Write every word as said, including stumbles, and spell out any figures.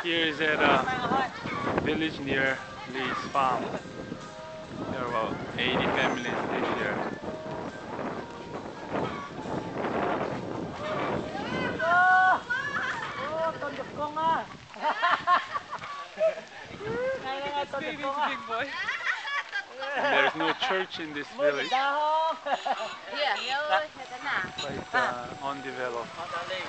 Here is at a village near Lee's farm. There are about eighty families live here. And there's no church in this village. Quite uh, undeveloped.